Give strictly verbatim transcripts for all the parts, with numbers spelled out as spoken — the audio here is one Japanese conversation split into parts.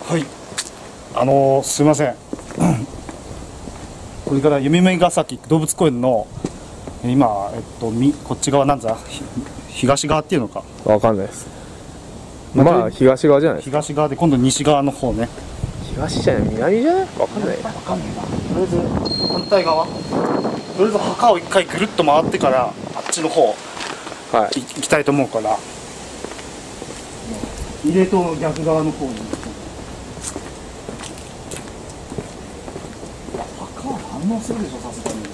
はい、あのー、すいませんこれから夢見ヶ崎動物公園の今、えっと、みこっち側なんだ東側っていうのかわかんないです。まあ東側じゃないですか。 東側で今度西側の方ね。 東じゃない南じゃないわかんない。 わかんないな。とりあえず反対側とりあえず墓を一回ぐるっと回ってからあっちの方、はい、行きたいと思うから慰霊塔の逆側の方に墓は反応するでしょさすがに。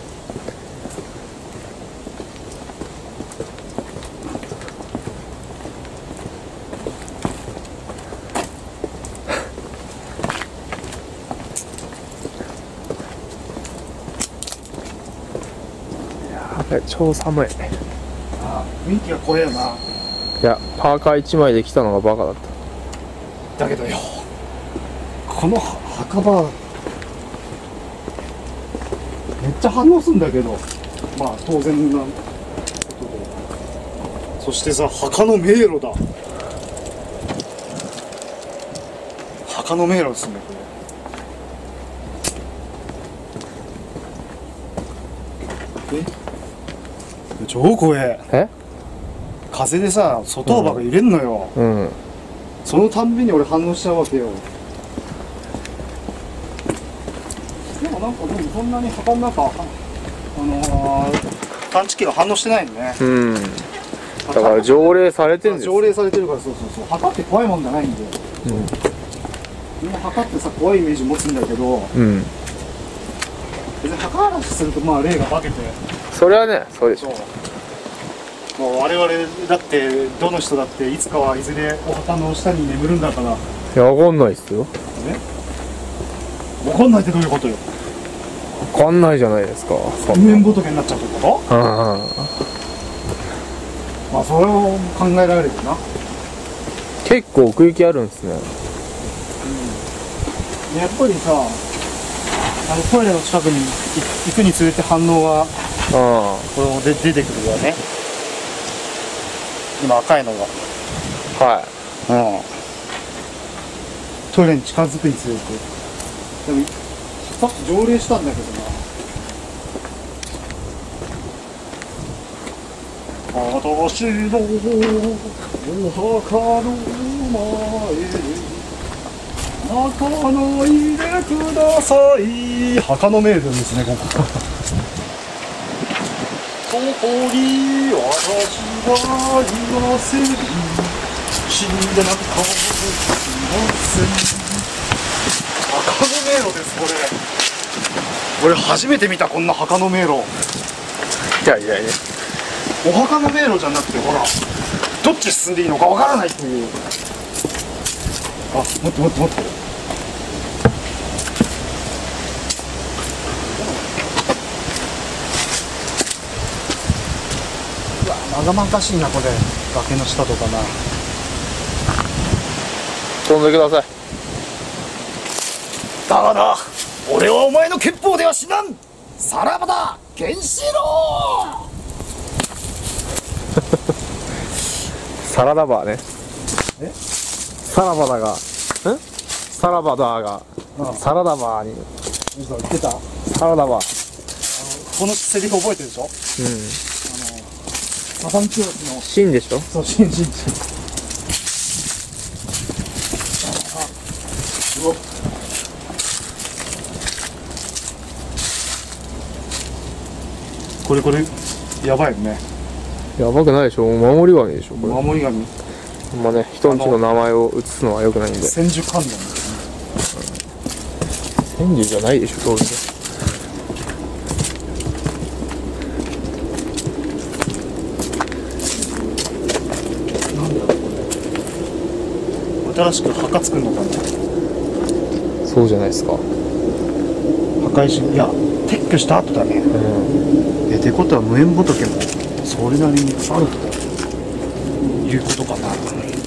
超寒い。 ああ、雰囲気が怖えよな。 いや、パーカーいちまいで来たのがバカだった。 だけどよ、この墓場めっちゃ反応するんだけど、まあ当然なことで。そしてさ、墓の迷路だ。墓の迷路ですねこれ。え超怖え。 え風でさ外葉が揺れんのよ、 うんうん、 そのたんびに俺反応しちゃうわけよ。でもなんかでもそんなに墓の中あのー、探知機が反応してないのね。 うんだから条例されてるんですよ。 条例されてるから。そうそうそう、墓って怖いもんじゃないんで、うん、みんな墓ってさ怖いイメージ持つんだけど、うん、別に墓嵐するとまあ霊が化けて、 それはねそうでしょ。 もう我々だってどの人だっていつかはいずれお墓の下に眠るんだから。 いやわかんないっすよ。 えわかんないってどういうことよ。 わかんないじゃないですか。 無縁仏になっちゃうってこと？ああ、まあそれを考えられるな。 結構奥行きあるんですね。 うん、やっぱりさあのトイレの近くに行くにつれて反応がこれで出てくるよね。今赤いのがはい、うん、トイレに近づくにつれて。でもさっき条例したんだけどな。私のお墓の前泣かないでください。墓の迷路ですねここ。ここに私はいません。死んでなんかいません。墓の迷路ですこれ。俺初めて見たこんな墓の迷路。 いやいやいや、 お墓の迷路じゃなくてほらどっち進んでいいのかわからないっていう。あ、待って待って待って、うわまがまがしいなこれ。崖の下とかな。 飛んでください。 だがな、俺はお前の拳法では死なん。さらばだケンシロウ。 サラダバーね。 えサラバだがんサラバだがああサラダバーに言ってた。 サラダバー、あのこのセリフ覚えてるでしょ。うん、あのサザン教師のシンでしょ。 そう、シンシンシン。うわこれこれやばいよね。 やばくないでしょ。守り神でしょこれ。 守り神。 ほんまね、人んちの名前を移すのは良くないんで。 千手観音ですね。千手じゃないでしょ当然。 なんだろうこれ。新しく墓作るのかな。 そうじゃないですか。 墓石、いや撤去した後だね。うん、えってことは無縁仏もそれなりにあるということかな。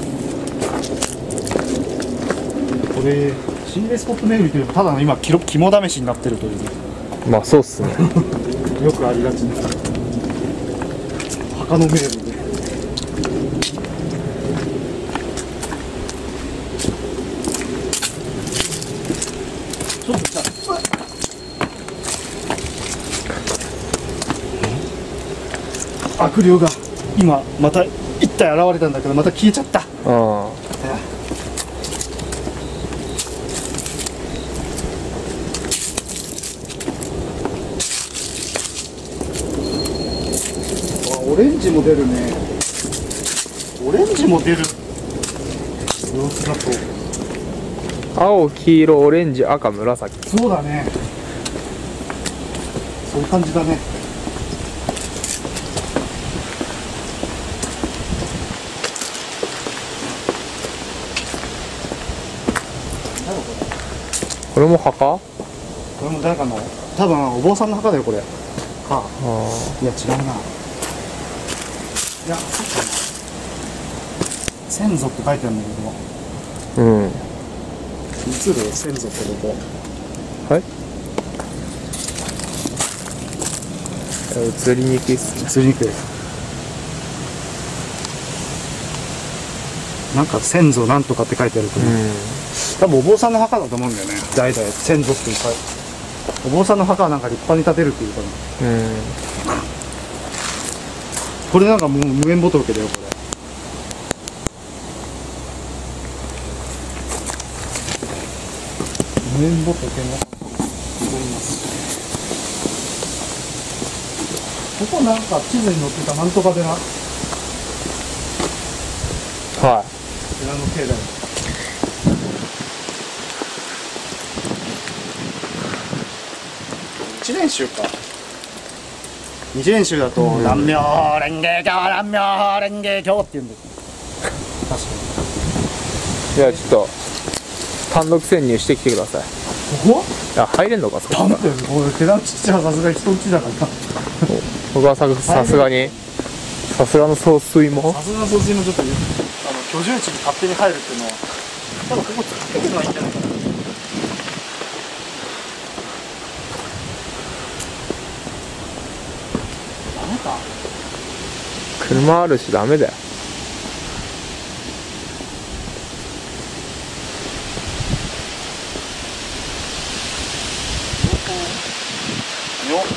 これ心霊スポット巡りというとただの今肝試しになってるという。 まあそうっすね。 よくありがちな墓の迷路で。 悪霊が今また一体現れたんだけど、また消えちゃった。 うん。 オレンジも出るね。オレンジも出る様子だと。 青、黄色、オレンジ、赤、紫。 そうだね。そういう感じだね。 これも墓？ これも誰かの、多分お坊さんの墓だよこれ。か。 あいや違うな。いや、先祖って書いてあるんだけど。 うん。 映る先祖ってどこ？ はい。映りにくいっすね。 映りにくい。なんか先祖なんとかって書いてあるけど、 うん。 多分お坊さんの墓だと思うんだよね。代々先祖っていうか、お坊さんの墓はなんか立派に建てるっていうかな。 うん。 これなんかもう無縁仏だよこれ。無縁仏の思います。ここなんか地図に載ってたなんとか寺、 は寺の境内。一年宗か。二年宗だとうん南明蓮華経南明蓮華経って言うんだよ。確かに。 い。じゃあちょっと単独潜入してきてください。 ここ？ あ、入れんのかそこ。 なんで俺寺のちっちゃなさすがに人んちだから。 僕はささすがにさすがの総帥も。 さすがの掃除もちょっとあの居住地に勝手に入るっていうのは、多分ここ作ってくのはいいんじゃないかな。ダメか。 車あるしダメだよ。 妙法なんか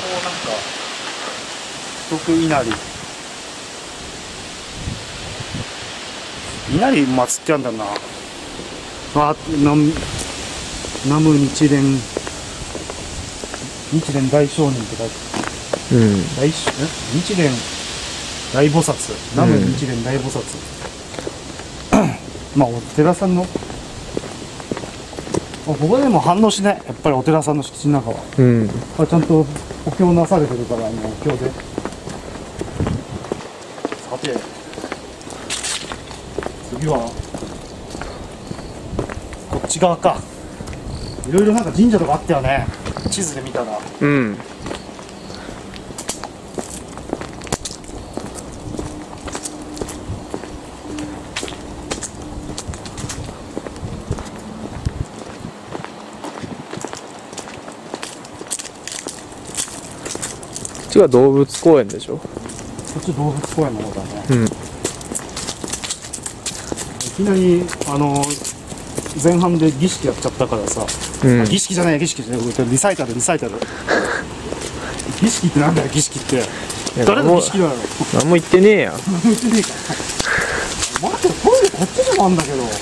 徳稲荷稲荷祀ってあんだな。あ、南南無日蓮日蓮大聖人って書いてある。 うん。 大しえ日蓮大菩薩南無日蓮大菩薩、まあお寺さんの、あ、ここでも反応しない。やっぱりお寺さんの敷地の中はうん。 あちゃんとお経なされてるから、あのお経で。さて次はこっち側か。いろいろなんか神社とかあったよね、地図で見たら。 うん。こっちが動物公園でしょ。 こっち動物公園の方だね。 うん。 いきなりあの前半で儀式やっちゃったからさ、 うん儀式じゃない儀式じゃないリサイタルリサイタル儀式ってなんだよ儀式って。誰の儀式だよ。 何も言ってねえや。 何も言ってねえか。待ってトイレこっちにもあんだけど、こ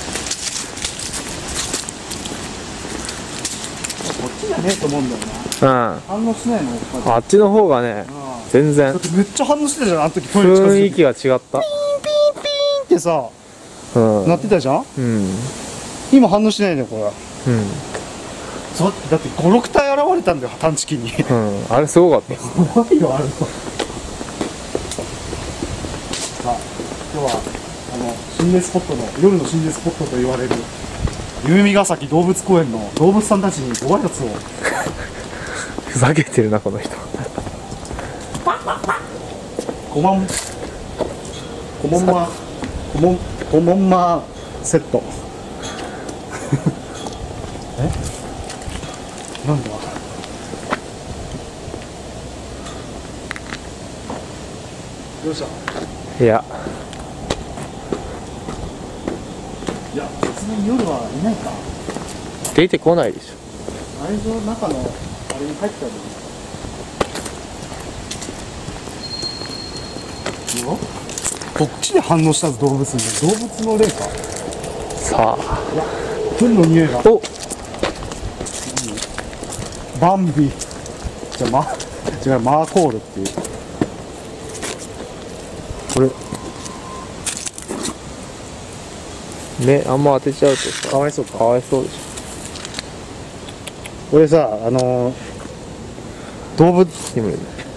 っちじゃねえと思うんだよな。 うん。 反応しないのやっぱり。 あっちの方がね、 ああ全然だってめっちゃ反応してたじゃん、あの時トイレ近づいて雰囲気が違った。 ってさ、 うん。 なってたじゃん。 うん。 今反応しないねこれ。 うん。 そだってごろく体現れたんだよ探知機に。 うん。あれすごかった。 怖いよあれは。さあ今日はあの心霊スポットの夜の心霊スポットと言われる夢見ヶ崎動物公園の動物さんたちにご挨拶を。 ふざけてるなこの人。 ごまんごもんまごもんごもんまセット。えなんだどうした。 いや、 いやさすがに夜はいないか。 出てこないでしょ。 あれの中のあれに入ってたの。 こっちで反応した動物に動物の霊か。 さあ、 糞の匂いが。 お、 バンビ。じゃあマ違うマーコールっていう。これ目あんま当てちゃうとさ、 かわいそうか。 かわいそうでし俺さあのー、動物ょ。でも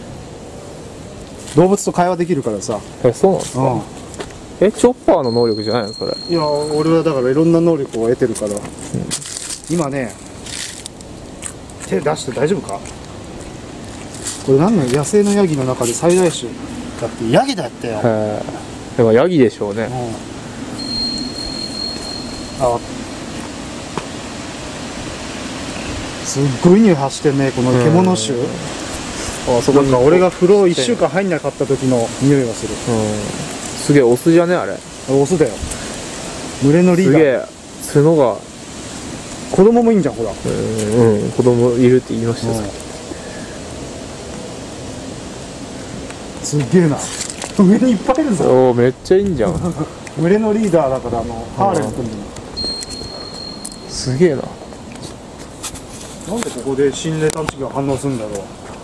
動物と会話できるからさ。 え、そうなんですか。 うん。 え、チョッパーの能力じゃないのそれ。 いや俺はだからいろんな能力を得てるから、うん、今ね手出して大丈夫か。これ何の野生のヤギの中で最大種だってヤギだったよ。 へえ。でもヤギでしょうね。 うん、あすっごい匂い発してんねこの獣種。 あそこになんか俺が風呂いっしゅうかん入んなかった時の匂いがする。 うん。すげえオスじゃねあれ。 オスだよ。群れのリーダー。 すげえ角が。 子供もいいんじゃんほら。 うんうん、子供いるって言いましたよ、 すっげえな。上にいっぱいいるぞ。 おお、めっちゃいいんじゃん。 群れのリーダーだからあのハーレム組んでる。 すげえな。 なんでここで心霊探知機が反応するんだろう。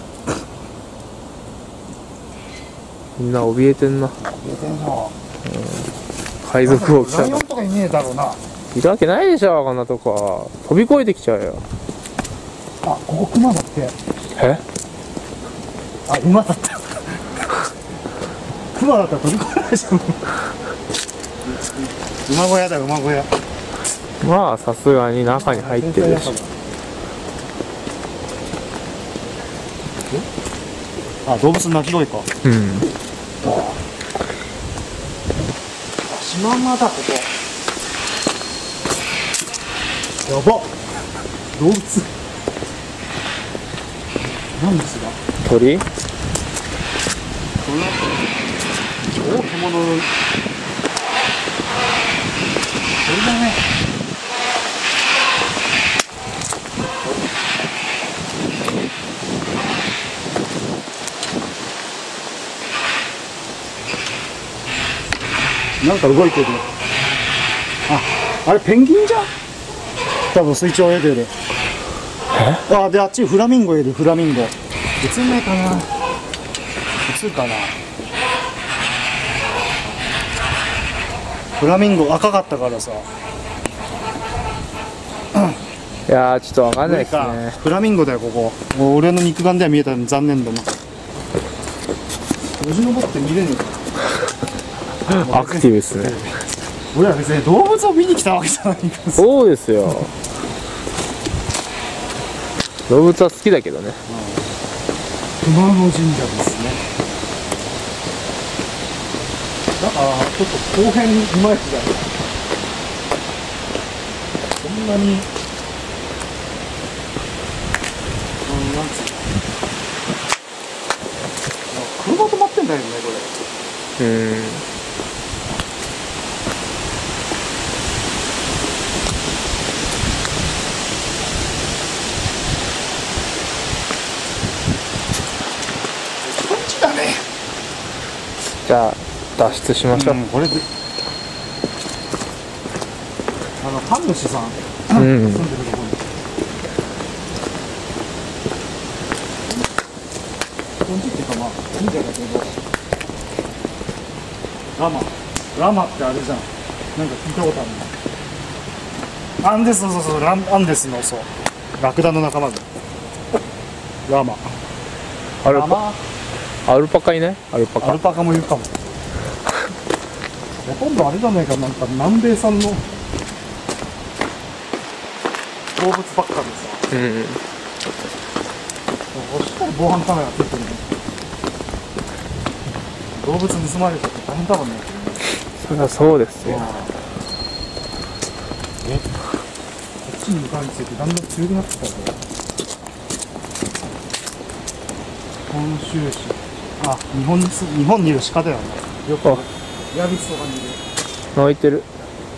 みんな怯えてんな。 怯えてんな。 海賊王来たライオンとかいねえだろうな。 いるわけないでしょこんなとこ。飛び越えてきちゃうよ。 あ、ここクマだって。 え、 あ、馬だった。クマだったら飛び越えないじゃん。馬小屋だよ馬小屋。 まあさすがに中に入ってるでしょ。 あ、動物の鳴き声か。 うん。 シマウマだここ。やばっ。動物。何ですか。 鳥？ 超獣の。鳥だね。なんか動いてる。あ、あれペンギンじゃん。多分水中泳いでる。 え？ あ、であっちフラミンゴいるフラミンゴ。映んないかな。映るかな。フラミンゴ赤かったからさ。 いやーちょっとわかんないですかね。 フラミンゴだよここ。俺の肉眼では見えたのに残念だな。よじ登って見れねえか。 アクティブですね。 俺は別に動物を見に来たわけじゃないからさ。 そうですよ。動物は好きだけどね。 熊野神社ですね。だからちょっと後編いまいちだよ。こんなに、うん、なんつうの。車止まってんだよねこれ。 うん。 こっちだね。 じゃあ脱出しましょう。 うん、これであの神主さん、 うん、 住んでるところにこっちっていうかまあ神社だけどラマラマってあれじゃん。なんか聞いたことあるの。アンデス、そうそうそう、ランアンデスのそうラクダの仲間だ。ラマアルパラマアルパカいない？アルパカ。 アルパカもいるかも。ほとんどあれじゃないか、なんか南米産の動物ばっかでさ。 うん。 そしたら防犯カメラついてるね。動物盗まれちゃって大変だもんね。 そりゃそうですよ。 え、こっちに向かうについてだんだん強くなってきたぞ。本州市。あ、日本にす日本にいる鹿だよね。よくあ、 ヤビスとかにいる。 泣いてる。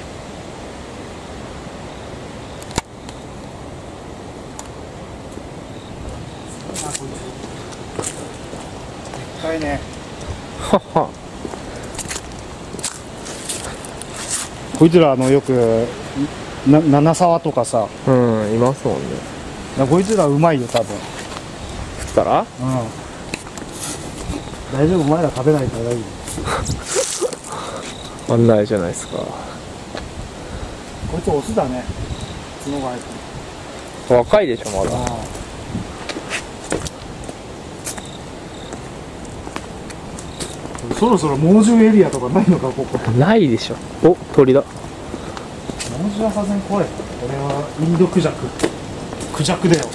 あ、こいつ。でっかいね。 はっは。 こいつらあのよくな七沢とかさ、 うんいますもんね。 こいつらうまいよ多分。 食ったらうん大丈夫、お前ら食べないから大丈夫。 あんないじゃないですか。 こいつオスだね。角が生えてる。 若いでしょまだ。 ああそろそろ猛獣エリアとかないのかここ。 ないでしょ。お鳥だ。 猛獣はさすがに怖い。これはインドクジャク。クジャクだよ。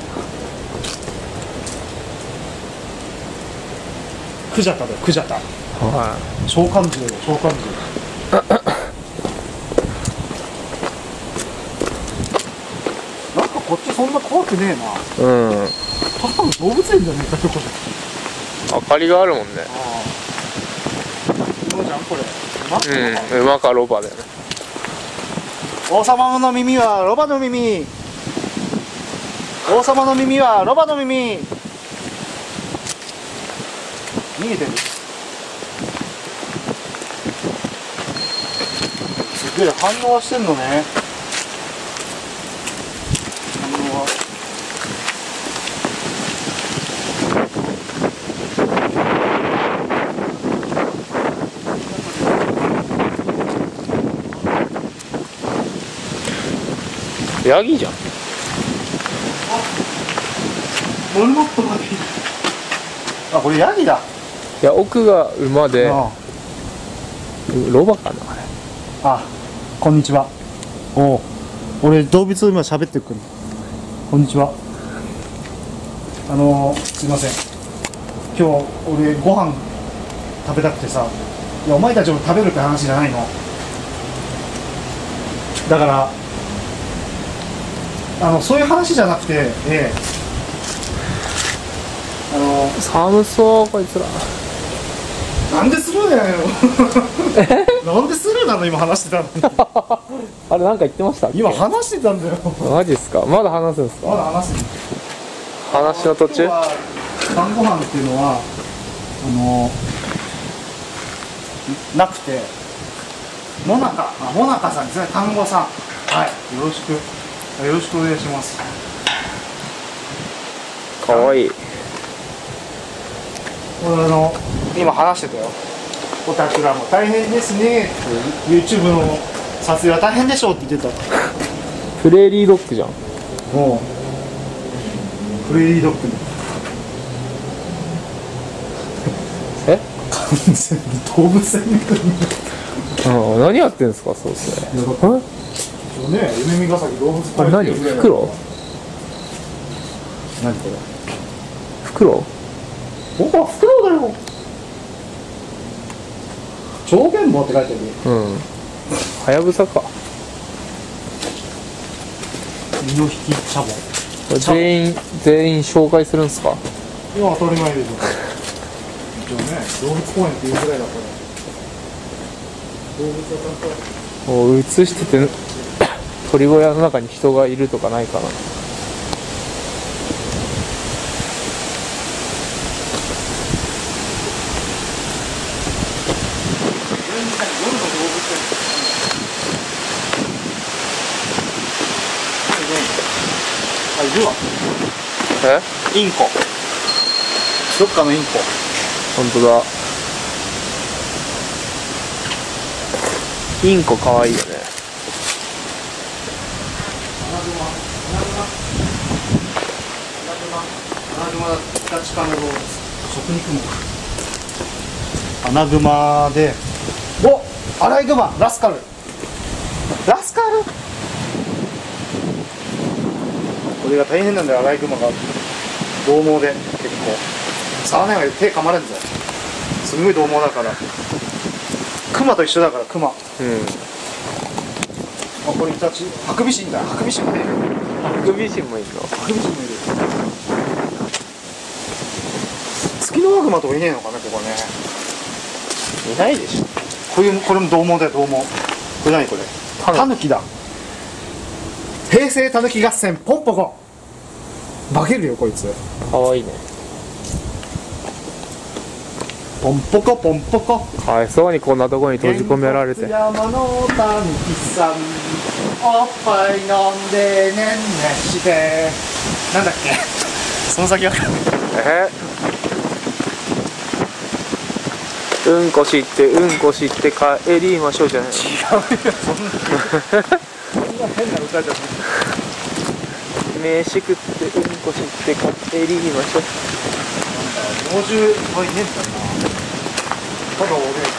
クジャタだよクジャタ。 は召喚獣だよ召喚獣。なんかこっちそんな怖くねえな。 い。うん。 ただの動物園じゃねえかよこれ。 明かりがあるもんね。 ああ。どうじゃんこれ。 うん。馬かロバだよね。 王様の耳はロバの耳。王様の耳はロバの耳。逃げてる。すげえ反応はしてんのね。反応は。 ヤギじゃん。 モルモットまでいる。あ、これヤギだ。 いや奥が馬であロバかなあれ。 あ、こんにちは。おう、俺動物今喋ってくる。こんにちは。あのー、すいません。今日俺ご飯食べたくてさ。いやお前たちも食べるって話じゃないの。だからあのそういう話じゃなくて、ええ、あの寒そうこいつら。 なんでスルーやねんなんでスルーなの今話してたのにあれなんか言ってましたっけ。 今話してたんだよマジっすか。まだ話すんすまだか。 話す話の途中。 今日は晩ご飯っていうのはあのなくてモナカあモナカさんですね。単語さんはいよろしくよろしくお願いします。 かわいい。 これあの今話してたよ。オタクらも大変ですねって YouTube の撮影は大変でしょうって言ってた。 プレーリードッグじゃん。 もうプレーリードッグにえ完全に動物園みたいにうん何やってんすかそうっすね。えね、夢見ヶ崎動物あれ何袋。 何これ袋。 僕は袋だよ。超原棒って書いてる。 うんはやぶさか。 身の引きシャボ。 全員全員紹介するんすか。 いや当たり前でしょ。一応ね動物公園っていうぐらいだから動物はちゃんともう映してて鳥小屋の中に人がいるとかないかな。 あ、いるわ。 えインコ。どっかのインコ。 本当だ。インコかわいいよね。 穴熊、穴熊、穴熊、穴熊、北地下の動物。食肉目。穴熊で、お、アライグマ、ラスカル。ラスカル。これが大変なんだよ、アライグマが。獰猛で、結構。触らない方が手噛まれるんだよ。すごい獰猛だから。クマと一緒だから、クマ。 うん。 あ、これイタチ。ハクビシンだ。ハクビシンもいる。 ハクビシンもいるの。 ハクビシンもいる。ツキノワグマとかいねえのかね、ここね。 いないでしょ。 こういう、これも獰猛だよ、獰猛。これ何これ。タヌキだ。平成タヌキ合戦、ポンポコ。化けるよ、こいつ。 かわいいね。 ポンポコポンポコ。 かわいそうにこんなとこに閉じ込められて。 山の谷さん、おっぱい飲んでねんねして。なんだっけその先は。 えうんこしてうんこして帰りましょうじゃない。違うよ、そんなそんな変な歌じゃない。 飯食ってうんこして帰りましょう。 なんか猛獣はいねえんだな。ただ俺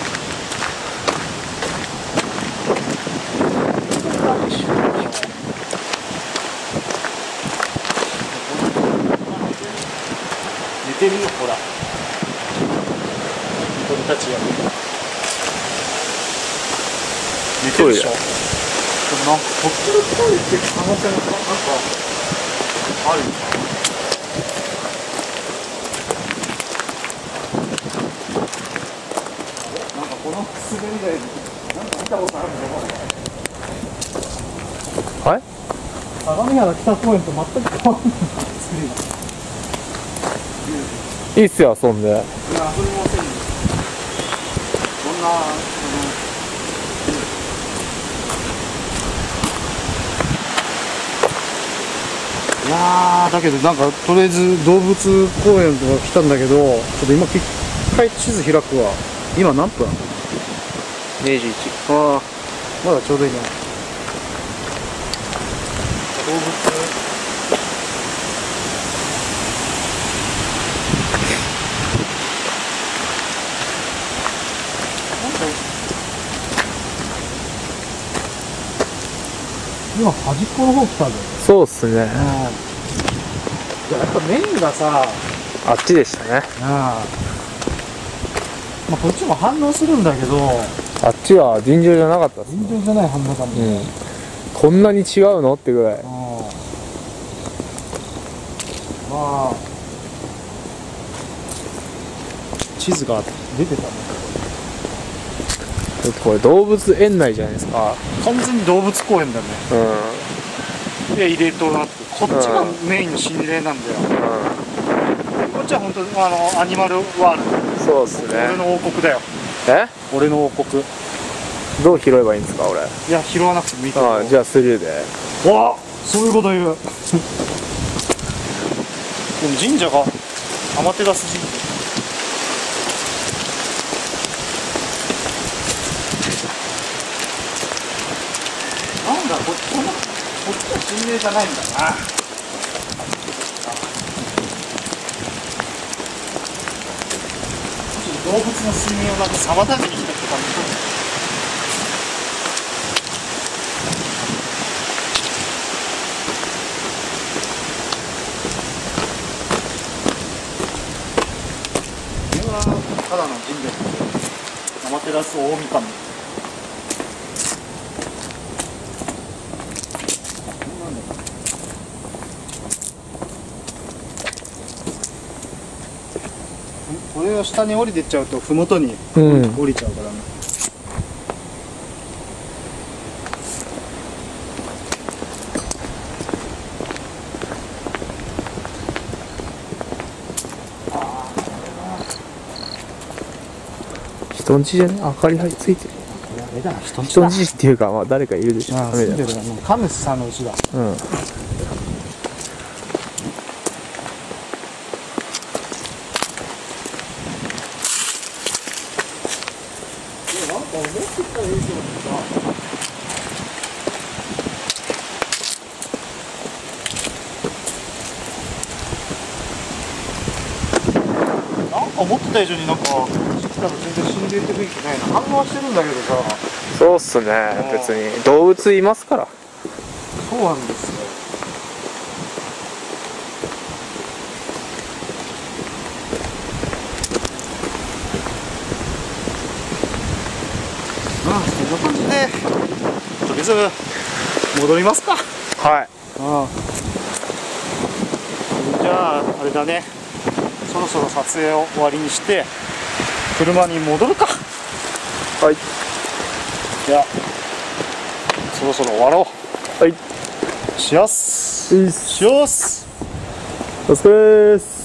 寝てるよ、ほら鳥たちが寝てるでしょ。でもなんかこっちのトイレって可能性もなんかあるよ。なんかこの滑り台になんか見たことあるのか。 はい、 相模原北公園と全く変わんない作りが。 いいっすよ遊んで。 いや、遊びませんよ。こんな、あの、いやー、だけどなんか、とりあえず動物公園とか来たんだけど、ちょっと今、一回地図開くわ。今何分？ にじゅういち。 ああ、まだちょうどいいね。動物今端っこの方来たんだよ。 そうっすね。 いや、やっぱメインがさ、 あっちでしたね。 あまあこっちも反応するんだけど、 あっちは尋常じゃなかったっすね。 尋常じゃない反応かも。 うん。こんなに違うのってぐらい。 まあ地図が出てたね。 これ動物園内じゃないですか。 完全に動物公園だね。 うん。 で入れとなって、こっちがメインの心霊なんだよ。 うこっちは本当にあのアニマルワールド。 ん。そうっすね。 俺の王国だよ。 え？ 俺の王国。 どう拾えばいいんですか俺。 いや、拾わなくてもいいけど。 ああ、じゃあスルーで。 わあ、そういうこと言う。でも神社がアマテラス神社。なんだ、こっちこんなこっちは心霊じゃないんだな。動物の睡眠をなんか妨げに来たって感じ。ただの神社。アマテラス大神。これを下に降りてっちゃうと麓に降りちゃうからね。 人んちじゃね、明かりついてる。 いや、あれだな、人んち人だ。 んちっていうか、まあ誰かいるでしょ。 ああ、住んでるな、もう神主さんの家だ。 うん。 なんか思ってた以上にさ、なんか思ってた以上になんかこっち来たら全然心霊って雰囲気ないな。反応はしてるんだけどさ。 そうっすね。別に動物いますから。 そうなんですよ。まあそんな感じでとりあえず戻りますか。 はい。 ああ、じゃああれだね、そろそろ撮影を終わりにして車に戻るか。 はい。 じゃあそろそろ終わろう。 はい。 しやすいいっす。 しよす。 お疲れーす。